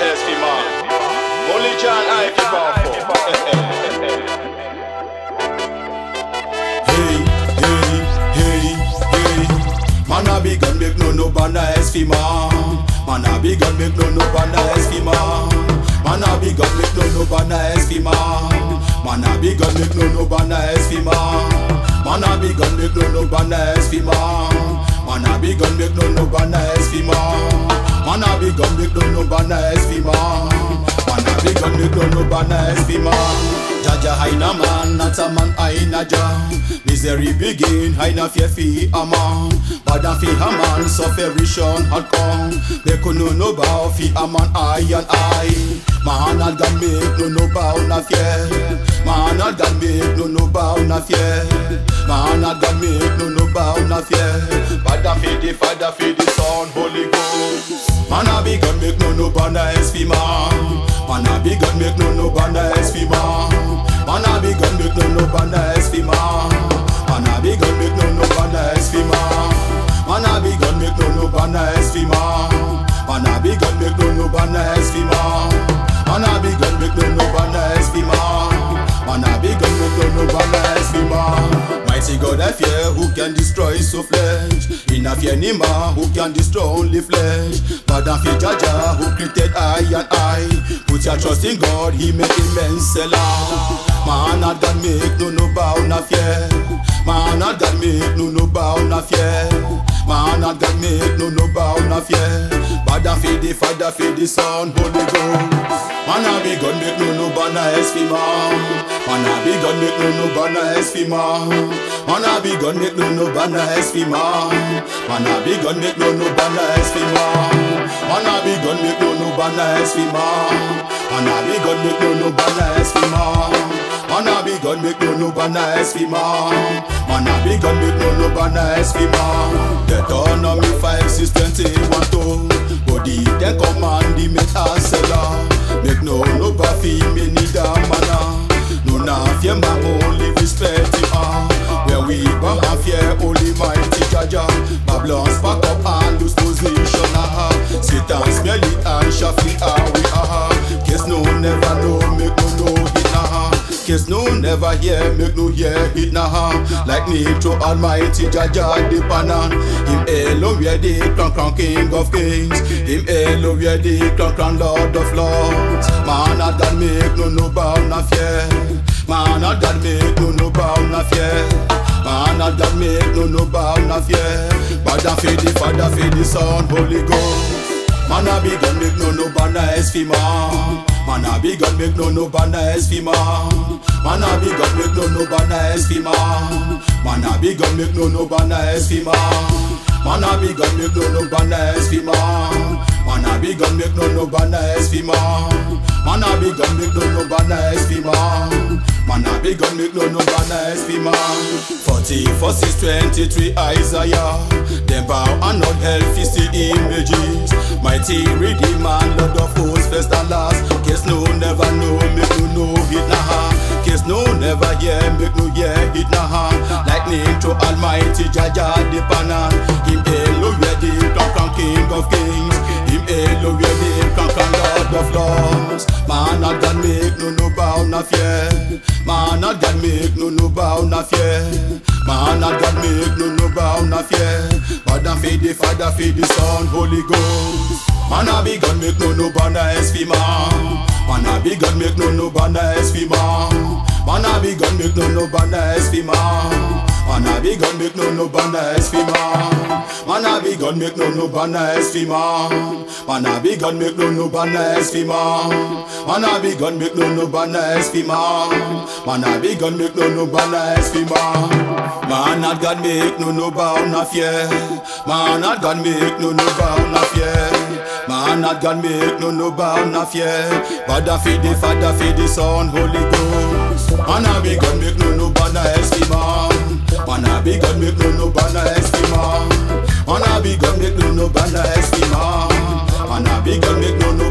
SP man. Only John I fi bow Hey, man a big and make no banner SP man. Man a big and make no banner SP man. Man a big and make no banner SP man. Man a big and make no banner SP man. Man a big and make no banner SP man. Man a big and make no banner SP man. Man a big and make no banner SP man. Man a big and make no banner SP man. Jaja haina man, not a man haina ja. Misery begin, haina fear fi a man. Bad and fi a man, sufferation had come. They could no bow fi a man I and I. Man had got make no bow na fear. Man had got make no bow na fear. Man had got make no bow na fear. Bad and fi the Father, fi the Son, Holy Ghost. Man a big and make no banner SP man. Man a big and make no banner SP man. Man a big and make no banner SP man. Man a big and make no banner SP man. Man a big and make no banner SP man. Man a big and make no banner SP man. Man a big and make no banner SP man. Man a big and make no banner SP man. Mighty God I fear, who can destroy so flesh? In a fear ni man, who can destroy only flesh? But and fear Jaja, who created I and I. Put your trust in God, He made immense seller. Man not God make no bow na fear. Man not God make no bow na fear. Man not God make no bow na fear. Bad and fear the Father, fear the Son, Holy Ghost. Man a big God make no banner SP man. Man a big God make no banner SP man. Man a big God make no banner SP man. Man a big God make no banner SP man. Man a big God make no banner SP man. Man a big God make no banner SP man. Man a big God make no banner SP man. Man a big God make no banner SP man. Deuteronomy 5, 6, 21 to body then command the metal seller. Make no buffy me need a manna. No na fear my only respect him where we bow and fear only mighty Jaja. Babylon's pack up and lose position Satan smell it and shafi we Case no never know, make no hit Case no never hear, make no hear hit Like Nitro Almighty Jaja the banner. Him alone we are the crown King of Kings. Him alone we are the crown Lord of Lords. Man not God make no bow na fear. Man not God make no bow na fear. Man not God make no bow na fear. Bad and fear the Father, fear the Son, Holy Ghost. Man a big and make no banner SP man. Man a big and make no banner SP man. Man a big and make no banner SP man. Man a big and make no banner SP man. Man a big and make no banner SP man. Man a big and make no banner SP man. Man a big and make no banner SP man. Man a big and make no banner SP man. 44, 6, 23 Isaiah. Them bow and not healthy see images. Mighty Redeemer, Lord of hosts, first and last. Case no never know, make no know hit Case no never hear, make no hear hit Like Nitro Almighty Jaja the banner. Him alone we the crown King of Kings. Him alone we the crown Lord of Lords. Man not God make no bow na fear. Man not God make no bow na fear. Man not God make no bow na fear. Bad and fear the Father, fear the Son, Holy Ghost. Man a big and make no banner SP man. Man a big and make no banner SP man. Man a big and make no banner SP man. Man a big and make no banner SP man. Man a big and make no banner SP man. Man a big and make no banner SP man. Man a big and make no banner SP man. Man a big and make no banner SP man. Man not God make no bow na fear. Man not God make no bow na fear. Man not God make no bow na fear. Bad and feed the Father, feed the Son, Holy Ghost. Man a big and make no banner SP man. Man a big and make no banner SP man. Man a big and make no banner SP man. Man a big and make no